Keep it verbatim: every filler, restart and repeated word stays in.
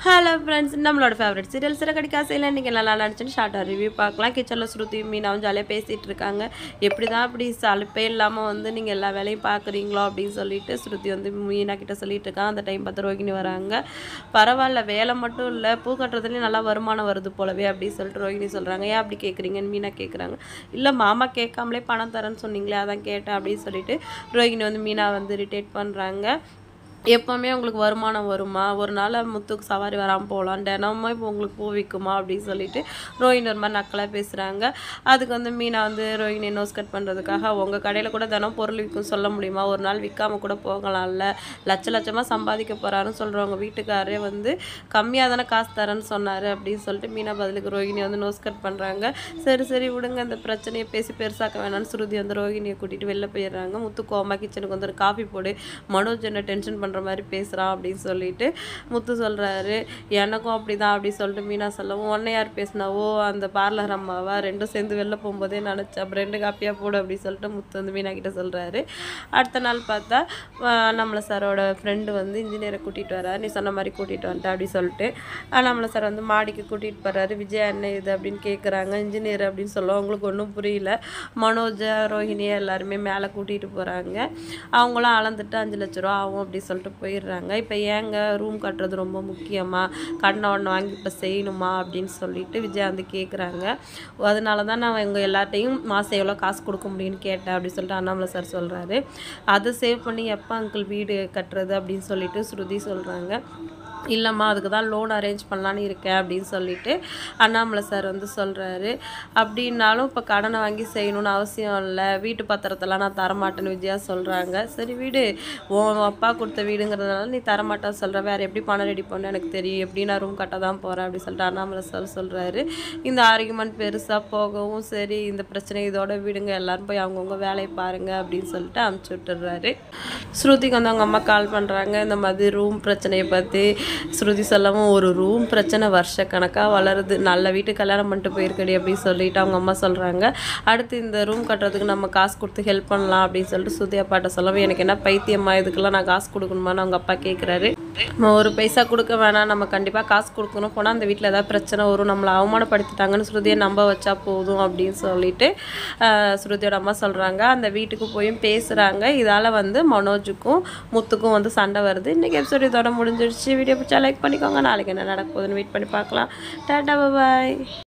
Hello friends, நம்மளோட favourite serial சிறகடி காசையில் இன்றைக்கி நல்லா நினச்சின்னு ஷார்ட்டாக ரிவ்யூ பார்க்கலாம். கிச்சனில் ஸ்ருதி மீனாவும் ஜாலியாக பேசிகிட்டு இருக்காங்க. எப்படி தான் அப்படி சலுப்பே இல்லாமல் வந்து நீங்கள் எல்லா வேலையும் பார்க்குறீங்களோ அப்படின்னு சொல்லிட்டு ஸ்ருதி வந்து மீனா கிட்ட சொல்லிட்டு இருக்காங்க. அந்த டைம் பார்த்து ரோகிணி வராங்க. பரவாயில்ல, வேலை மட்டும் இல்லை, பூ கட்டுறதுலேயும் நல்லா வருமானம் வருது போலவே அப்படின்னு சொல்லிட்டு ரோகிணி சொல்கிறாங்க. ஏன் அப்படி கேட்குறீங்கன்னு மீனா கேட்குறாங்க. இல்லை, மாமா கேட்காமலே பணம் தரேன்னு சொன்னீங்களே, அதான் கேட்டேன் அப்படின்னு சொல்லிட்டு ரோகிணி வந்து மீனா வந்து இரிட்டேட் பண்ணுறாங்க. எப்போவுமே உங்களுக்கு வருமானம் வருமா? ஒரு நாள் முத்துக்கு சவாரி வராமல் போகலாம், தினமும் இப்போ உங்களுக்கு பூ விற்குமா அப்படின்னு சொல்லிட்டு ரோஹிணி ஒரு மாதிரி நக்கலாக பேசுகிறாங்க. அதுக்கு வந்து மீனா வந்து ரோஹிணி நோஸ் கட் பண்ணுறதுக்காக உங்கள் கடையில் கூட தினம் பொருள் விற்கும் சொல்ல முடியுமா? ஒரு நாள் விற்காமல் கூட போகலாம்ல, லட்ச லட்சமாக சம்பாதிக்க போகிறாருன்னு சொல்கிறவங்க வீட்டுக்காரரே வந்து கம்மியாக தானே காசு தரேன்னு சொன்னார் அப்படின்னு சொல்லிட்டு மீனா பதிலுக்கு ரோஹிணி வந்து நோஸ் கட் பண்ணுறாங்க. சரி சரி விடுங்க, இந்த பிரச்சனையை பேசி பெருசாக்க வேணாம்னு ஸ்ருதி வந்து ரோஹிணியை கூட்டிகிட்டு வெளில போயிடுறாங்க. முத்து கோமா கிச்சனுக்கு வந்து ஒரு காஃபி போடு, மனோஜ் என்ன டென்ஷன் பண்ணுற மாதிரி பேசுகிறான் அப்படின்னு சொல்லிட்டு முத்து சொல்கிறாரு. எனக்கும் அப்படி தான் அப்படின்னு சொல்லிட்டு மீனா சொல்லவும், உன்னை யார் பேசினாவோ அந்த பார்லர் அம்மாவா, ரெண்டும் சேர்ந்து வெளில போகும்போதே நினச்சா, அப்புறம் ரெண்டு காப்பியாக போடு அப்படின்னு சொல்லிட்டு முத்து வந்து மீனா கிட்ட சொல்கிறாரு. அடுத்த நாள் பார்த்தா நம்மளை சாரோட ஃப்ரெண்டு வந்து இன்ஜினியரை கூட்டிகிட்டு வர்றாரு. நீ சொன்ன மாதிரி கூட்டிகிட்டு வந்துட்டேன் அப்படின்னு சொல்லிட்டு நம்மளை சார் வந்து மாடிக்கு கூட்டிகிட்டு போகிறாரு. விஜயா என்ன இது அப்படின்னு கேட்குறாங்க. இன்ஜினியர் அப்படின்னு சொல்லுவோம். அவங்களுக்கு ஒன்றும் புரியல. மனோஜ் ரோஹிணியை எல்லாருமே மேலே கூட்டிகிட்டு போகிறாங்க. அவங்களாம் அளந்துட்டு அஞ்சு லட்ச ரூபா ஆகும் அப்படின்னு சொல்லிட்டு போயிடுறாங்க. இப்போ ஏங்க ரூம் கட்டுறது ரொம்ப முக்கியமாக, கடனை ஒன்று வாங்கி இப்போ செய்யணுமா அப்படின்னு சொல்லிட்டு விஜயா வந்து கேட்குறாங்க. அதனால தான் நான் எங்கள் எல்லார்ட்டையும் மாதம் எவ்வளோ காசு கொடுக்க முடியும்னு கேட்டேன் அப்படின்னு சொல்லிட்டு அண்ணாமலை சார் சொல்கிறாரு. அதை சேவ் பண்ணி எப்போ அங்கிள் வீடு கட்டுறது அப்படின்னு சொல்லிட்டு ஸ்ருதி சொல்கிறாங்க. இல்லைம்மா, அதுக்கு தான் லோன் அரேஞ்ச் பண்ணலான்னு இருக்கேன் அப்படின்னு சொல்லிட்டு அண்ணாமலை சார் வந்து சொல்கிறாரு. அப்படின்னாலும் இப்போ கடனை வாங்கி செய்யணும்னு அவசியம் இல்லை, வீட்டு பத்திரத்தெல்லாம் நான் தரமாட்டேன்னு விஜயா சொல்கிறாங்க. சரி வீடு, உன் அப்பா கொடுத்த வீடுங்கிறதுனால நீ தரமாட்டா சொல்கிற, வேறு எப்படி பணம் ரெடி பண்ண எனக்கு தெரியும், எப்படி நான் ரூம் கட்ட தான் போகிறேன் அப்படின்னு சொல்லிட்டு அண்ணாமலை சார் சொல்கிறாரு. இந்த ஆர்குமெண்ட் பெருசாக போகவும், சரி இந்த பிரச்சனை இதோட விடுங்க, எல்லோரும் போய் அவங்கவுங்க வேலையை பாருங்கள் அப்படின்னு சொல்லிட்டு அமுச்சு விட்டுடுறாரு. ஸ்ருதிக்கு வந்து அவங்க அம்மா கால் பண்ணுறாங்க. இந்த மாதிரி ரூம் பிரச்சனையை பற்றி ஸ்ருதி சொல்லவும், ஒரு ரூம் பிரச்சனை வருஷ கணக்காக வளருது, நல்ல வீட்டு கல்யாணம் பண்ணிட்டு போயிருக்கடி அப்படின்னு சொல்லிட்டு அவங்க அம்மா சொல்கிறாங்க. அடுத்து இந்த ரூம் கட்டுறதுக்கு நம்ம காசு கொடுத்து ஹெல்ப் பண்ணலாம் அப்படின்னு சொல்லிட்டு ஸ்ருதி அப்பாட்ட சொல்லவும், எனக்கு என்ன பைத்தியமா, இதுக்கெல்லாம் நான் காசு கொடுக்கணுமான்னு அவங்க அப்பா கேட்குறாரு. ஒரு பைசா கொடுக்க வேணாம், நம்ம கண்டிப்பாக காசு கொடுக்கணும், போனால் அந்த வீட்டில் ஏதாவது பிரச்சனை வரும், நம்மளை அவமானப்படுத்திட்டாங்கன்னு ஸ்ருதியை நம்ப வச்சா போதும் அப்படின்னு சொல்லிட்டு ஸ்ருதியோட அம்மா சொல்கிறாங்க. அந்த வீட்டுக்கு போயும் பேசுகிறாங்க. இதால் வந்து மனோஜுக்கும் முத்துக்கும் வந்து சண்டை வருது. இன்றைக்கி எபிசோட் இதோட முடிஞ்சிடுச்சு. வீடியோ பிடிச்சா லைக் பண்ணிக்கோங்க. நாளைக்கு என்ன நடக்க போகுதுன்னு வெயிட் பண்ணி பார்க்கலாம். டாடா, பாய்.